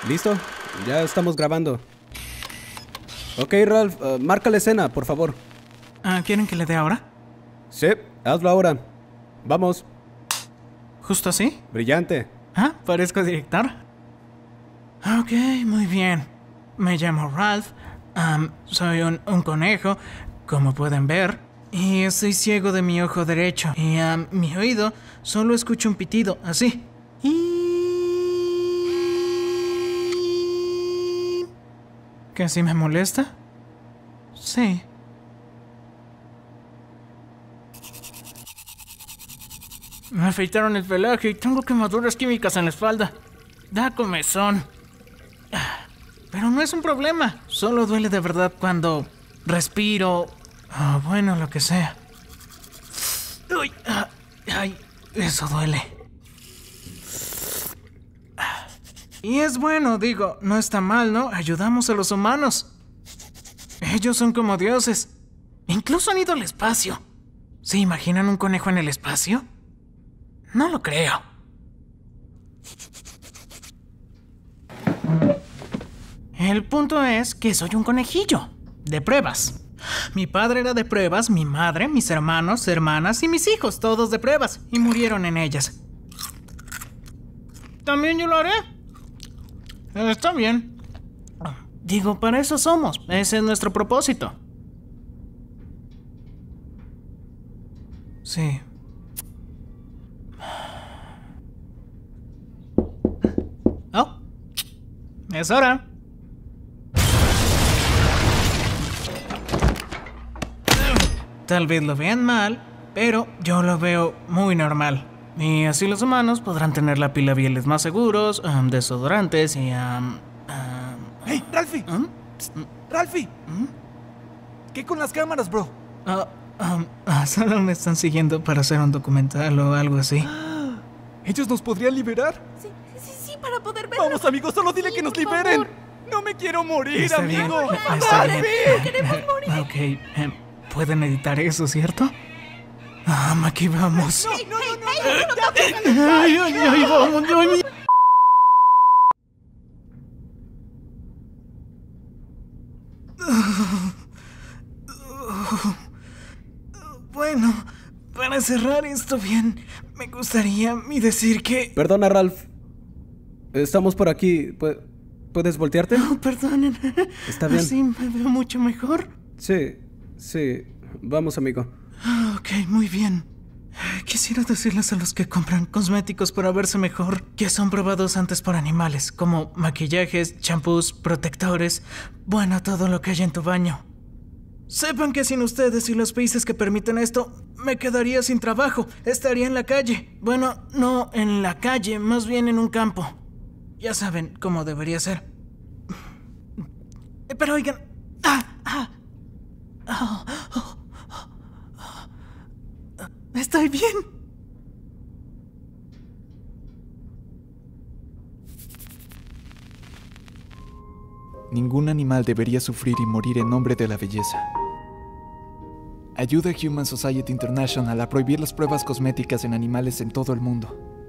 ¿Listo? Ya estamos grabando. Ok, Ralph, marca la escena, por favor. ¿Quieren que le dé ahora? Sí, hazlo ahora. Vamos. ¿Justo así? Brillante. ¿Parezco director? Ok, muy bien. Me llamo Ralph. Soy un conejo, como pueden ver. Y estoy ciego de mi ojo derecho. Y mi oído solo escucho un pitido, así. ¿Que sí me molesta? Sí. Me afeitaron el pelaje y tengo quemaduras químicas en la espalda. Da comezón. Pero no es un problema. Solo duele de verdad cuando respiro. Bueno, lo que sea. Uy, ay, eso duele. Y es bueno, digo, no está mal, ¿no? Ayudamos a los humanos. Ellos son como dioses. Incluso han ido al espacio. ¿Se imaginan un conejo en el espacio? No lo creo. El punto es que soy un conejillo de pruebas. Mi padre era de pruebas, mi madre, mis hermanos, hermanas y mis hijos, todos de pruebas, y murieron en ellas. También yo lo haré. Está bien. Digo, para eso somos. Ese es nuestro propósito. Sí. Oh, es hora. Tal vez lo vean mal, pero yo lo veo muy normal. Y así los humanos podrán tener la pila bieles más seguros, desodorantes y... ¡Hey, Ralphie! ¡Ralphie! ¿Qué con las cámaras, bro? Solo me están siguiendo para hacer un documental o algo así. ¿Ellos nos podrían liberar? Sí, para poder verlo. Vamos, amigos, solo dile que nos liberen. Favor. No me quiero morir, Está amigo. bien, está bien. No queremos morir. Ok, pueden editar eso, ¿cierto? Aquí vamos. Ay, vamos, ay. Bueno, para cerrar esto bien, me gustaría decir que... Perdona, Ralph. Estamos por aquí. ¿Puedes voltearte? Perdonen. Está bien. ¿Así me veo mucho mejor? Sí. Vamos, amigo. Ok, muy bien. Quisiera decirles a los que compran cosméticos para verse mejor que son probados antes por animales, como maquillajes, champús, protectores, bueno, todo lo que hay en tu baño. Sepan que sin ustedes y los países que permiten esto, me quedaría sin trabajo, estaría en la calle. Bueno, no en la calle, más bien en un campo. Ya saben cómo debería ser. Pero oigan... Estoy bien. Ningún animal debería sufrir y morir en nombre de la belleza. Ayuda a Human Society International a prohibir las pruebas cosméticas en animales en todo el mundo.